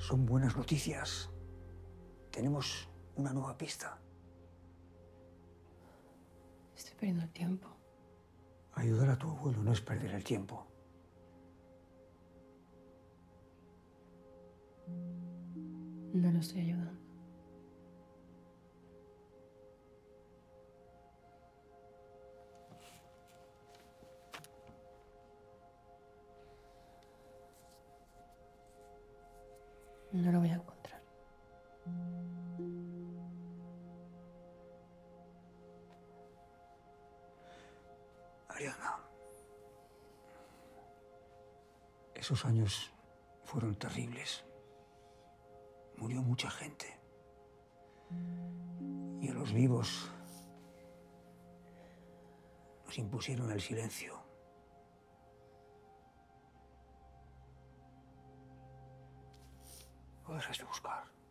Son buenas noticias. Tenemos una nueva pista. Estoy perdiendo el tiempo. Ayudar a tu abuelo no es perder el tiempo. No lo estoy ayudando. No lo voy a encontrar. Ariana, esos años fueron terribles. Murió mucha gente. Y a los vivos nos impusieron el silencio. Lo dejas de buscar.